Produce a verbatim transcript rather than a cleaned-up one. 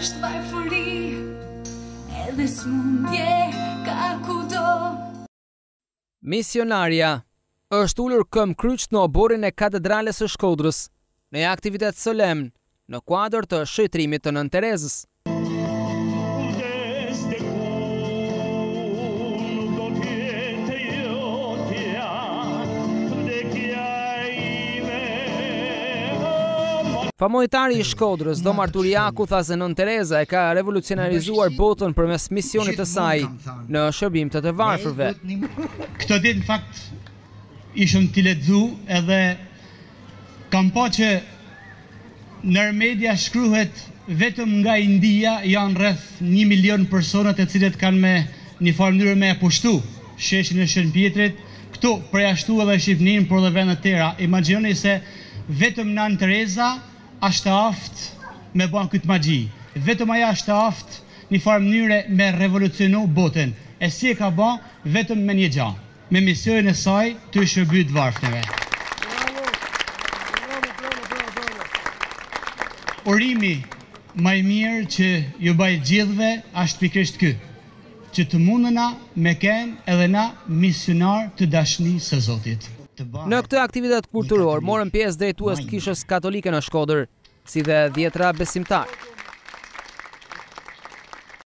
është varfëri, edhe smundje ka kudo. Misionaria është ulur këmbë kryq në oborin e katedrales së Shkodrës, në një aktivitet solemn në kuadër të shëtrimit të Nën Terezës. Famojtari i Shkodrës, Dom Artur Jaku, tha se Nën Tereza e ka revolucionarizuar botën përmes misionit të saj në shërbim të të varfërve. Këtë ditë në fakt ishëm t'i lexu edhe kam pa që nër media shkruhet vetëm nga India janë rreth një milion personat e cilët kanë me një farë mënyrë me e pushtu sheshin e Shën Pjetrit, këtu përjashtu edhe Shqipërinë, por edhe vende të tjera. Imagjinoni se vetëm Nën Tereza është aftë me bën këtë magji. Vetëm aja është aftë një farë mënyre me revolucionu botën. E si e ka bën vetëm me një gjë, me misionin e saj të shërbyer të varfërve. Urimi më i mirë që ju baj gjithëve është pikërisht ky, që të mundena me kenë edhe na misionar të dashurisë së Zotit. Në këtë aktivitet kulturor morën pjesë drejtues të Kishës Katolike në Shkodër, si dhe dhjetra besimtarë.